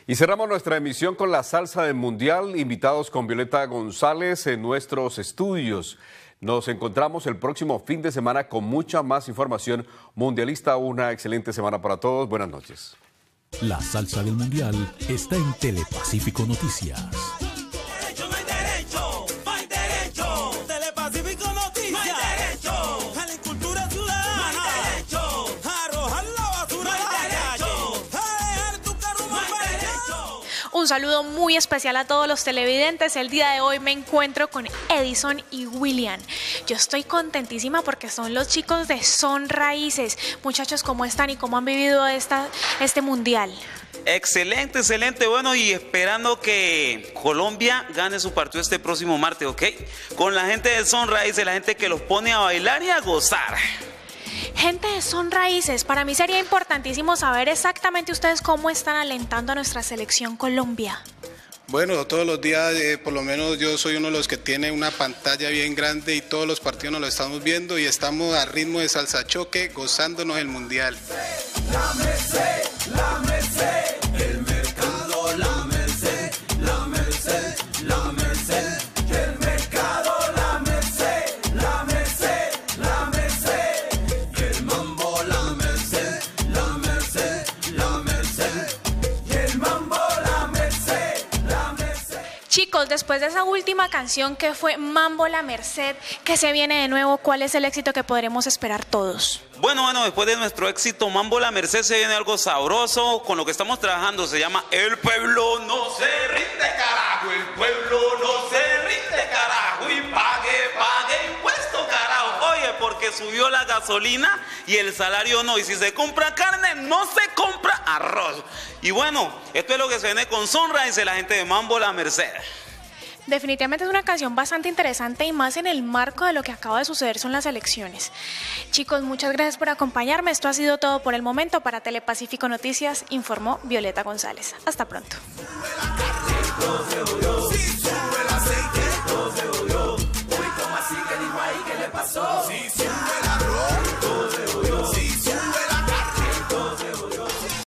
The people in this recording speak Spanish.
Y cerramos nuestra emisión con la salsa del Mundial, invitados con Violeta González en nuestros estudios. Nos encontramos el próximo fin de semana con mucha más información mundialista. Una excelente semana para todos. Buenas noches. La salsa del Mundial está en Telepacífico Noticias. Un saludo muy especial a todos los televidentes. El día de hoy me encuentro con Edison y William. Yo estoy contentísima porque son los chicos de Son Raíces. Muchachos, ¿cómo están y cómo han vivido este mundial? Excelente, excelente. Bueno, y esperando que Colombia gane su partido este próximo martes, ¿ok? Con la gente de Son Raíces, la gente que los pone a bailar y a gozar. Gente de Son Raíces, para mí sería importantísimo saber exactamente ustedes cómo están alentando a nuestra selección Colombia. Bueno, todos los días, por lo menos yo soy uno de los que tiene una pantalla bien grande y todos los partidos nos lo estamos viendo y estamos a ritmo de salsa choque, gozándonos el Mundial. La Merced, el mercado, la Merced, la Merced, la Merced, el mercado, la Merced, la Merced, la Merced, y el mambo, la Merced, la Merced, la Merced, y el mambo, la Merced, la Merced. Chicos, después de esa última canción que fue Mambo La Merced, ¿qué se viene de nuevo? ¿Cuál es el éxito que podremos esperar todos? Bueno, después de nuestro éxito Mambo La Merced se viene algo sabroso. Con lo que estamos trabajando se llama El pueblo no se rinde, carajo. El pueblo no se rinde, carajo. Y pague impuesto, carajo. Oye, porque subió la gasolina y el salario no. Y si se compra carne, no se compra arroz. Y bueno, esto es lo que se viene con Son Raíces, la gente de Mambo La Merced. Definitivamente es una canción bastante interesante y más en el marco de lo que acaba de suceder son las elecciones. Chicos, muchas gracias por acompañarme. Esto ha sido todo por el momento. Para Telepacífico Noticias informó Violeta González. Hasta pronto.